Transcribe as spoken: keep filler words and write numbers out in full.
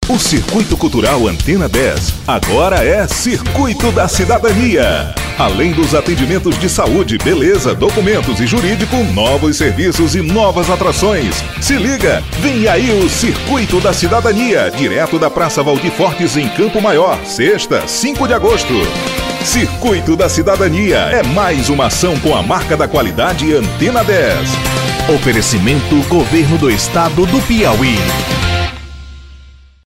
O Circuito Cultural Antena dez agora é Circuito da Cidadania. Além dos atendimentos de saúde, beleza, documentos e jurídico, novos serviços e novas atrações. Se liga, vem aí o Circuito da Cidadania, direto da Praça Valdir Fortes em Campo Maior, sexta, cinco de agosto. Circuito da Cidadania é mais uma ação com a marca da qualidade Antena dez. Oferecimento Governo do Estado do Piauí.